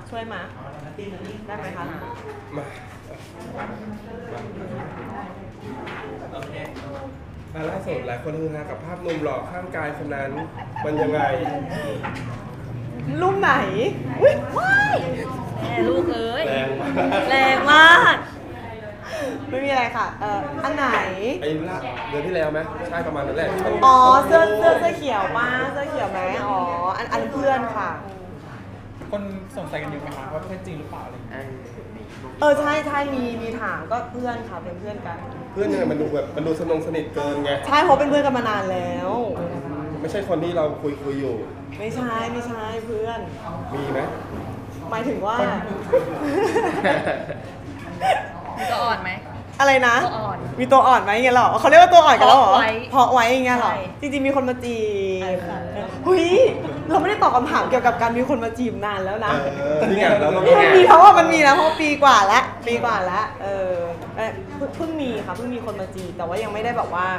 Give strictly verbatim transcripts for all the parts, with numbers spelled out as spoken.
ช่วยมาได้ไหมคะมาโอเคล่าสุดหลายคนฮือฮากับภาพหนุ่มหล่อข้างกายคนนั้นมันยังไงรูปไหนว้ายแม่ลูกเอ้ยแรงมากแรงมากไม่มีอะไรค่ะเอ่ออันไหนไอ้ละเดือนที่แล้วไหมใช่ประมาณนั้นแหละอ๋อเสื้อเสื้อเสื้อเขียวป้าเสื้อเขียวไหมอ๋ออันอันเพื่อนค่ะคนสงสัยกันอยู่ไหมคะว่าเพื่อนจริงหรือเปล่าอะไรอย่างเงี้ยเออใช่ใช่มีมีถามก็เพื่อนค่ะเป็นเพื่อนกันเพื่อนยังไงมันดูแบบมันดูสนงสนิทเกินไงใช่เพราะเป็นเพื่อนกันมานานแล้วไม่ใช่คนที่เราคุยคุยอยู่ไม่ใช่ไม่ใช่เพื่อนมีไหมหมายถึงว่ามีตัวอ่อนไหมอะไรนะตัวอ่อนมีตัวอ่อนไหมเงี้ยหรอเขาเรียกว่าตัวอ่อนกันแล้วหรอเพราะไว้เพราะไว้อย่างเงี้ยหรอจริงๆมีคนมาจีบเฮ้ยเราไม่ได้ตอบคำถามเกี่ยวกับการมีคนมาจีบนานแล้วนะนี่ไงแล้วเรามันมีเพราะว่ามันมีนะเพราะปีกว่าแล้วปีกว่าแล้วเออเพิ่งมีค่ะเพิ่งมีคนมาจีบแต่ว่ายังไม่ได้แบบว่า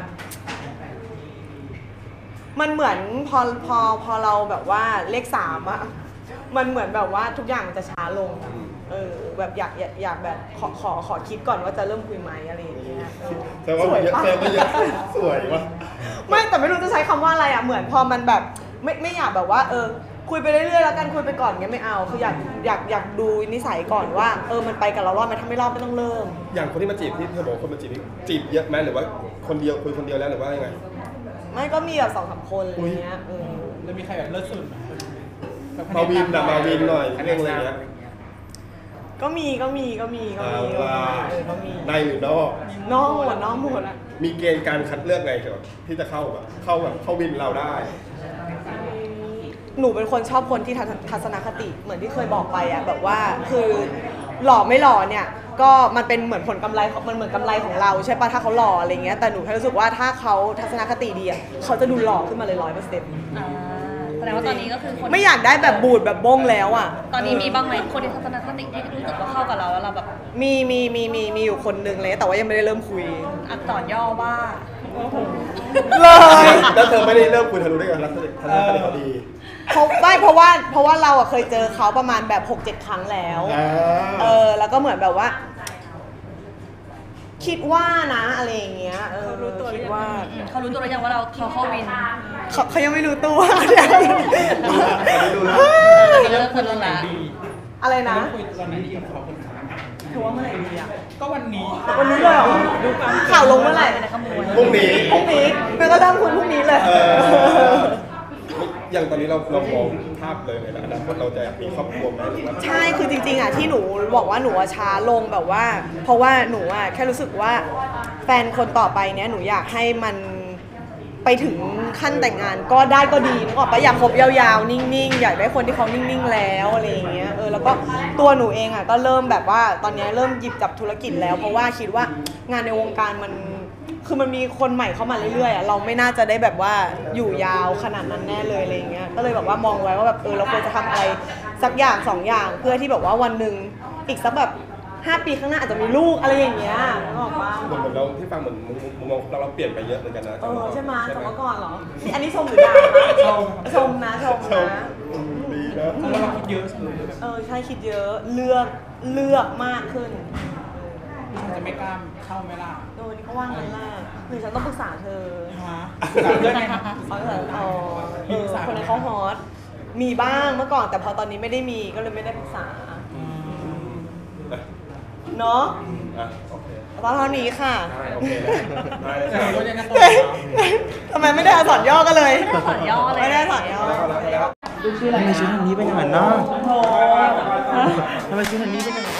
มันเหมือนพอพอพอเราแบบว่าเลขสามอะมันเหมือนแบบว่าทุกอย่างมันจะช้าลงเออแบบอยากอยากอยากแบบขอขอขอคิดก่อนว่าจะเริ่มคุยไหมอะไรอย่างเงี้ยแต่ว่าเยอะแต่ว่าเยอะสวยวะไม่แต่ไม่รู้จะใช้คำว่าอะไรอ่ะเหมือนพอมันแบบไม่ไม่อยากแบบว่าเออคุยไปเรื่อยๆแล้วกันคุยไปก่อนเงี้ยไม่เอาคืออยากอยากอยากดูนิสัยก่อนว่าเออมันไปกับเรารอดไหมถ้าไม่รอดไม่ต้องเริ่มอย่างคนที่มาจีบที่เธอบอกคนมาจีบนี่จีบเยอะไหมหรือว่าคนเดียวคุยคนเดียวแล้วหรือว่ายังไงไม่ก็มีแบบสองสามคนอะไรเงี้ยเออแล้วมีใครแบบเลิศสุดไหมมาวินแบบมาวินหน่อยเรื่องอะไรเงี้ยก็มีก็มีก็มีก็มีก็มีในหรือนอกนอกหมดนอกหมดอ่ะมีเกณฑ์การคัดเลือกไงเกี่ยวกับที่จะเข้าแบบเข้าแบบเข้าวินเราได้หนูเป็นคนชอบคนที่ทัศนคติเหมือนที่เคยบอกไปอ่ะแบบว่าคือหล่อไม่หล่อเนี่ยก็มันเป็นเหมือนผลกำไรมันเหมือนกำไรของเราใช่ปะถ้าเขาหล่ออะไรเงี้ยแต่หนูแค่รู้สึกว่าถ้าเขาทัศนคติดีอ่ะเขาจะดูหล่อขึ้นมาเลยร้อยเปอร์เซ็นต์แสดงว่าตอนนี้ก็คือคนไม่อยากได้แบบบูดแบบบ้งแล้วอ่ะตอนนี้มีบ้างไหมคนที่ทัศนคติที่รู้สึกว่าเข้ากับเราแล้วเราแบบมีมีมีมีมีอยู่คนนึงเลยแต่ว่ายังไม่ได้เริ่มคุยอักษรย่อว่าเลยแล้วเธอไม่ได้เริ่มคุยเธอรู้ได้ไงทัศนคติเขาดีเพราะไม่เพราะว่าเพราะว่าเราอะเคยเจอเขาประมาณแบบ หกเจ็ด ครั้งแล้วเออแล้วก็เหมือนแบบว่าคิดว่านะอะไรอย่างเงี้ยเออรู้ตัวคิดว่าเขารู้ตัวหรือยังว่าเราเขาเข้าวินเขาเขายังไม่รู้ตัวเริ่มคนละอะไรนะคุยตอนไหนดีกับเขาคนนั้นเธอว่าเมื่อไหร่ดีอ่ะก็วันนี้วันนี้เลยเหรอข่าวลงเมื่อไหร่พรุ่งนี้พรุ่งนี้เมื่อก็เริ่มคุยพรุ่งนี้เลยอย่างตอนนี้เราเรามองภาพเลยในอนาคตเราจะมีครอบครัวไหมหรือว่าใช่คือจริงๆอ่ะที่หนูบอกว่าหนูช้าลงแบบว่าเพราะว่าหนูอ่ะแค่รู้สึกว่าแฟนคนต่อไปเนี้ยหนูอยากให้มันไปถึงขั้นแต่งงานก็ได้ก็ดีนึกออกปะอยากคบยาวๆนิ่งๆอยากได้คนที่เขานิ่งๆแล้วอะไรอย่างเงี้ยเออแล้วก็ตัวหนูเองอ่ะก็เริ่มแบบว่าตอนนี้เริ่มหยิบจับธุรกิจแล้วเพราะว่าคิดว่างานในวงการมันคือมันมีคนใหม่เข้ามาเรื่อยๆอ่ะเราไม่น่าจะได้แบบว่าอยู่ยาวขนาดนั้นแน่เลยอะไรเงี้ยก็เลยแบบว่ามองไว้ว่าแบบเออเราควรจะทำอะไรสักอย่างสองอย่างเพื่อที่แบบว่าวันหนึ่งอีกสักแบบห้าปีข้างหน้าอาจจะมีลูกอะไรอย่างเงี้ยนึกออกปะเหมือนเราที่ฟังเหมือนมุมมองเราเราเปลี่ยนไปเยอะเหมือนกันนะเออใช่ไหมจากเมื่อก่อนเหรออันนี้ชมหรือด่าชมชมนะชมนะดีนะเพราะว่าเราคิดเยอะใช่ไหมเออใช่คิดเยอะเลือกเลือกมากขึ้นจะไม่กล้าเข้าไม่ล่ะโดนเขาว่างกันล่ะหรือฉันต้องปรึกษาเธอฮะเรื่องไงคะอ๋ออ๋อคนนั้นเขาฮอตมีบ้างเมื่อก่อนแต่พอตอนนี้ไม่ได้มีก็เลยไม่ได้ปรึกษาเนาะตอนเท่านี้ค่ะทำไมไม่ได้เอาสอนย่อกันเลยไม่ได้สอนย่อเลยไม่ได้สอนย่อทำไมชุดนี้เป็นอย่างนั้นเนาะทำไมชุดนี้เป็นอย่างนั้น